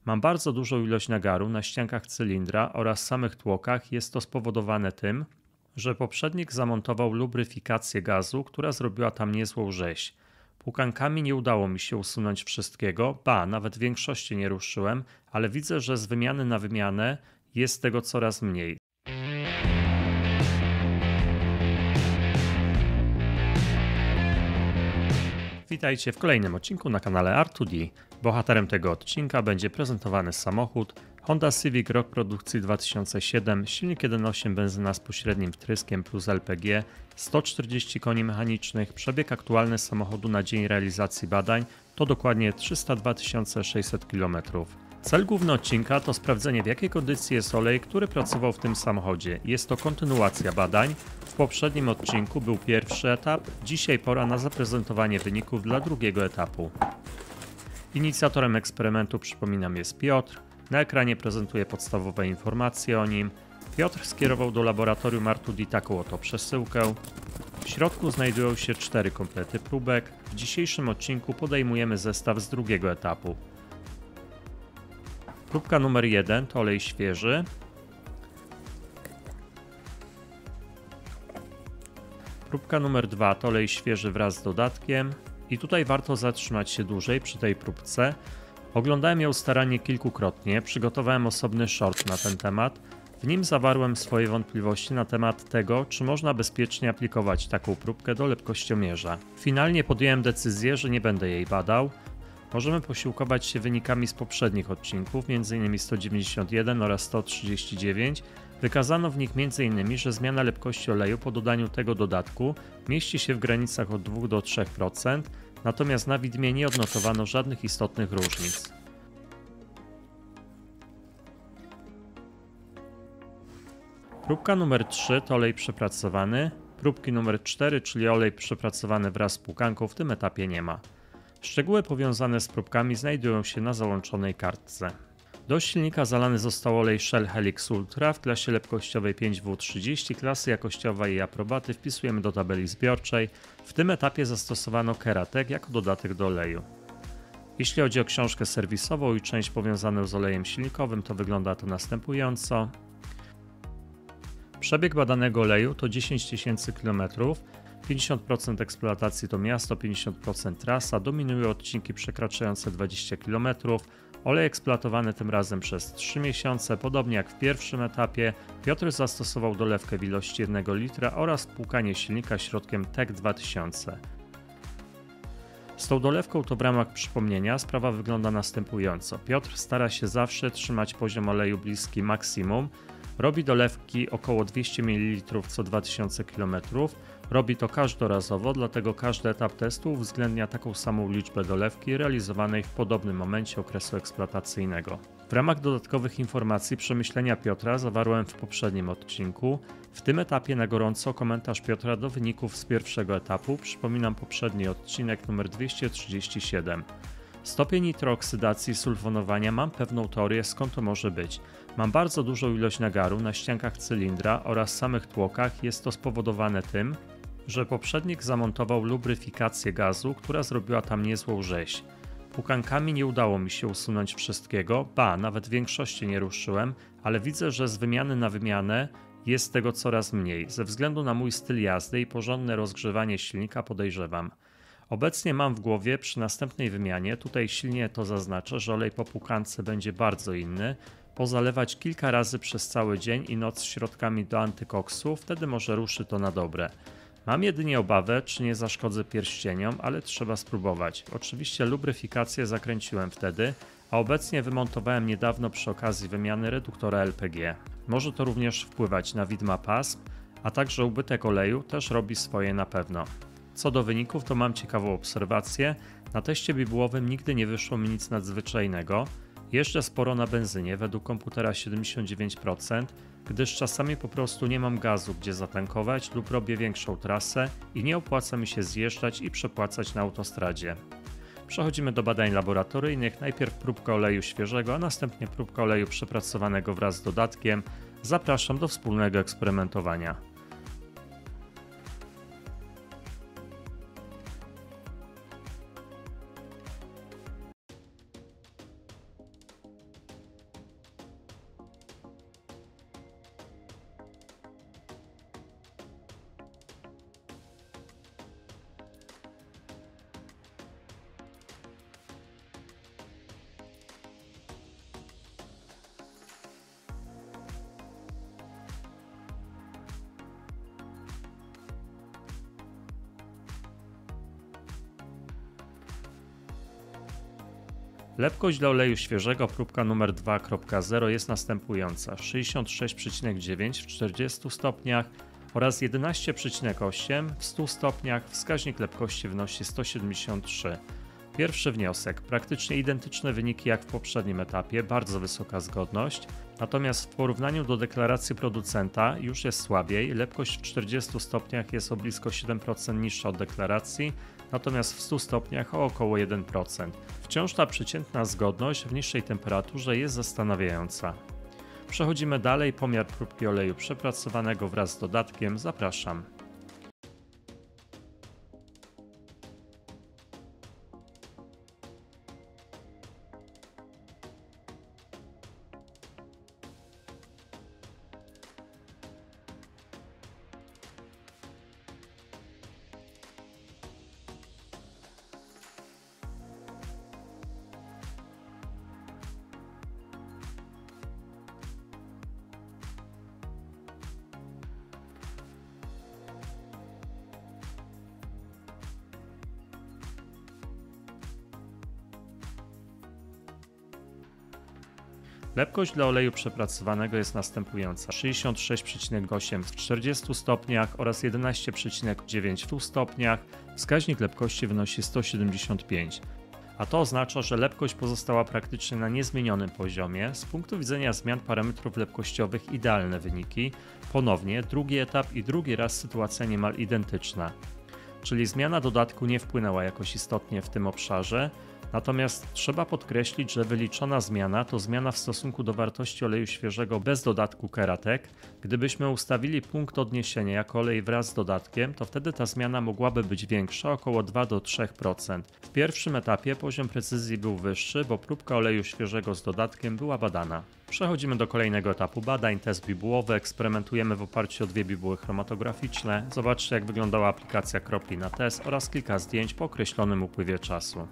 Mam bardzo dużą ilość nagaru na ściankach cylindra oraz samych tłokach. Jest to spowodowane tym, że poprzednik zamontował lubryfikację gazu, która zrobiła tam niezłą rzeź. Płukankami nie udało mi się usunąć wszystkiego, nawet większości nie ruszyłem, ale widzę, że z wymiany na wymianę jest tego coraz mniej. Witajcie w kolejnym odcinku na kanale R2D. Bohaterem tego odcinka będzie prezentowany samochód Honda Civic rok produkcji 2007, silnik 1.8 benzyna z pośrednim wtryskiem plus LPG, 140 koni mechanicznych, przebieg aktualny samochodu na dzień realizacji badań to dokładnie 302 600 km. Cel główny odcinka to sprawdzenie, w jakiej kondycji jest olej, który pracował w tym samochodzie. Jest to kontynuacja badań. W poprzednim odcinku był pierwszy etap, dzisiaj pora na zaprezentowanie wyników dla drugiego etapu. Inicjatorem eksperymentu, przypominam, jest Piotr. Na ekranie prezentuję podstawowe informacje o nim. Piotr skierował do laboratorium R2D taką oto przesyłkę. W środku znajdują się 4 komplety próbek. W dzisiejszym odcinku podejmujemy zestaw z drugiego etapu. Próbka numer 1 to olej świeży. Próbka numer 2 to olej świeży wraz z dodatkiem. I tutaj warto zatrzymać się dłużej przy tej próbce. Oglądałem ją starannie kilkukrotnie, przygotowałem osobny short na ten temat. W nim zawarłem swoje wątpliwości na temat tego, czy można bezpiecznie aplikować taką próbkę do lepkościomierza. Finalnie podjąłem decyzję, że nie będę jej badał. Możemy posiłkować się wynikami z poprzednich odcinków, m.in. 191 oraz 139. Wykazano w nich m.in., że zmiana lepkości oleju po dodaniu tego dodatku mieści się w granicach od 2 do 3%, natomiast na widmie nie odnotowano żadnych istotnych różnic. Próbka numer 3 to olej przepracowany. Próbki numer 4, czyli olej przepracowany wraz z płukanką, w tym etapie nie ma. Szczegóły powiązane z próbkami znajdują się na załączonej kartce. Do silnika zalany został olej Shell Helix Ultra w klasie lepkościowej 5W30, klasy jakościowej i aprobaty wpisujemy do tabeli zbiorczej. W tym etapie zastosowano Keratek jako dodatek do oleju. Jeśli chodzi o książkę serwisową i część powiązaną z olejem silnikowym, to wygląda to następująco. Przebieg badanego oleju to 10 000 km. 50% eksploatacji to miasto, 50% trasa, dominują odcinki przekraczające 20 km. Olej eksploatowany tym razem przez 3 miesiące, podobnie jak w pierwszym etapie. Piotr zastosował dolewkę w ilości 1 litra oraz płukanie silnika środkiem TEK 2000. Z tą dolewką to w ramach przypomnienia sprawa wygląda następująco. Piotr stara się zawsze trzymać poziom oleju bliski maksimum. Robi dolewki około 200 ml co 2000 km. Robi to każdorazowo, dlatego każdy etap testu uwzględnia taką samą liczbę dolewki realizowanej w podobnym momencie okresu eksploatacyjnego. W ramach dodatkowych informacji przemyślenia Piotra zawarłem w poprzednim odcinku. W tym etapie na gorąco komentarz Piotra do wyników z pierwszego etapu. Przypominam poprzedni odcinek numer 237. Stopień nitrooksydacji i sulfonowania, mam pewną teorię, skąd to może być. Mam bardzo dużą ilość nagaru na ściankach cylindra oraz samych tłokach. Jest to spowodowane tym, że poprzednik zamontował lubryfikację gazu, która zrobiła tam niezłą rzeź. Płukankami nie udało mi się usunąć wszystkiego, nawet większości nie ruszyłem, ale widzę, że z wymiany na wymianę jest tego coraz mniej. Ze względu na mój styl jazdy i porządne rozgrzewanie silnika podejrzewam. Obecnie mam w głowie przy następnej wymianie, tutaj silnie to zaznaczę, że olej po płukance będzie bardzo inny, pozalewać kilka razy przez cały dzień i noc środkami do antykoksu, wtedy może ruszy to na dobre. Mam jedynie obawę, czy nie zaszkodzę pierścieniom, ale trzeba spróbować. Oczywiście lubryfikację zakręciłem wtedy, a obecnie wymontowałem niedawno przy okazji wymiany reduktora LPG. Może to również wpływać na widma pasm, a także ubytek oleju też robi swoje na pewno. Co do wyników, to mam ciekawą obserwację. Na teście bibułowym nigdy nie wyszło mi nic nadzwyczajnego. Jeżdżę sporo na benzynie, według komputera 79%, gdyż czasami po prostu nie mam gazu, gdzie zatankować lub robię większą trasę i nie opłaca mi się zjeżdżać i przepłacać na autostradzie. Przechodzimy do badań laboratoryjnych. Najpierw próbka oleju świeżego, a następnie próbka oleju przepracowanego wraz z dodatkiem. Zapraszam do wspólnego eksperymentowania. Lepkość dla oleju świeżego próbka numer 2.0 jest następująca: 66,9 w 40 stopniach oraz 11,8 w 100 stopniach. Wskaźnik lepkości wynosi 173. Pierwszy wniosek: praktycznie identyczne wyniki jak w poprzednim etapie, bardzo wysoka zgodność, natomiast w porównaniu do deklaracji producenta już jest słabiej. Lepkość w 40 stopniach jest o blisko 7% niższa od deklaracji, natomiast w 100 stopniach o około 1%. Wciąż ta przeciętna zgodność w niższej temperaturze jest zastanawiająca. Przechodzimy dalej, pomiar próbki oleju przepracowanego wraz z dodatkiem, zapraszam. Lepkość dla oleju przepracowanego jest następująca: 66,8 w 40 stopniach oraz 11,9 w 100 stopniach. Wskaźnik lepkości wynosi 175. A to oznacza, że lepkość pozostała praktycznie na niezmienionym poziomie. Z punktu widzenia zmian parametrów lepkościowych idealne wyniki. Ponownie drugi etap i drugi raz sytuacja niemal identyczna. Czyli zmiana dodatku nie wpłynęła jakoś istotnie w tym obszarze. Natomiast trzeba podkreślić, że wyliczona zmiana to zmiana w stosunku do wartości oleju świeżego bez dodatku Keratek. Gdybyśmy ustawili punkt odniesienia jako olej wraz z dodatkiem, to wtedy ta zmiana mogłaby być większa, około 2 do 3%. W pierwszym etapie poziom precyzji był wyższy, bo próbka oleju świeżego z dodatkiem była badana. Przechodzimy do kolejnego etapu badań, test bibułowy. Eksperymentujemy w oparciu o 2 bibuły chromatograficzne. Zobaczcie, jak wyglądała aplikacja kropli na test oraz kilka zdjęć po określonym upływie czasu.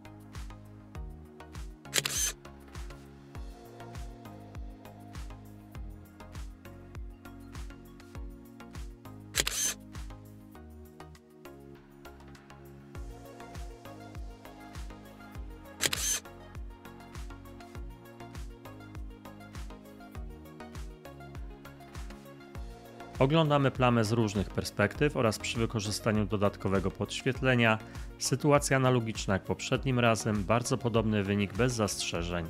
Oglądamy plamę z różnych perspektyw oraz przy wykorzystaniu dodatkowego podświetlenia. Sytuacja analogiczna jak poprzednim razem, bardzo podobny wynik bez zastrzeżeń.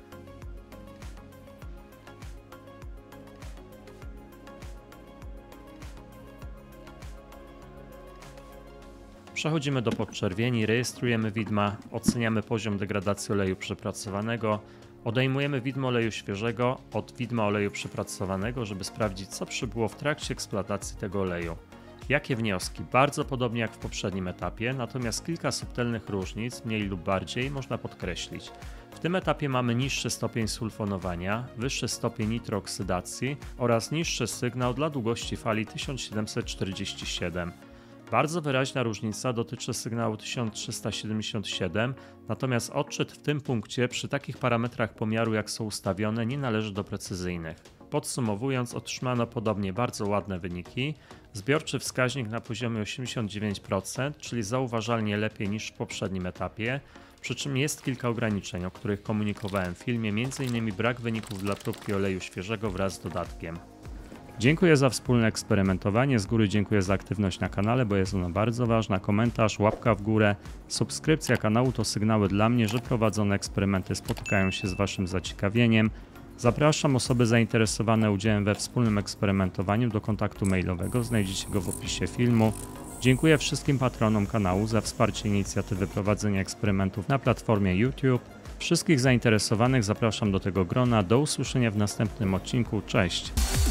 Przechodzimy do podczerwieni, rejestrujemy widma, oceniamy poziom degradacji oleju przepracowanego, odejmujemy widmo oleju świeżego od widma oleju przepracowanego, żeby sprawdzić, co przybyło w trakcie eksploatacji tego oleju. Jakie wnioski? Bardzo podobnie jak w poprzednim etapie, natomiast kilka subtelnych różnic, mniej lub bardziej, można podkreślić. W tym etapie mamy niższy stopień sulfonowania, wyższy stopień nitrooksydacji oraz niższy sygnał dla długości fali 1747. Bardzo wyraźna różnica dotyczy sygnału 1377, natomiast odczyt w tym punkcie przy takich parametrach pomiaru jak są ustawione nie należy do precyzyjnych. Podsumowując, otrzymano podobnie bardzo ładne wyniki. Zbiorczy wskaźnik na poziomie 89%, czyli zauważalnie lepiej niż w poprzednim etapie, przy czym jest kilka ograniczeń, o których komunikowałem w filmie, m.in. brak wyników dla próbki oleju świeżego wraz z dodatkiem. Dziękuję za wspólne eksperymentowanie, z góry dziękuję za aktywność na kanale, bo jest ona bardzo ważna. Komentarz, łapka w górę, subskrypcja kanału to sygnały dla mnie, że prowadzone eksperymenty spotykają się z Waszym zaciekawieniem. Zapraszam osoby zainteresowane udziałem we wspólnym eksperymentowaniu do kontaktu mailowego, znajdziecie go w opisie filmu. Dziękuję wszystkim patronom kanału za wsparcie inicjatywy prowadzenia eksperymentów na platformie YouTube. Wszystkich zainteresowanych zapraszam do tego grona. Do usłyszenia w następnym odcinku. Cześć!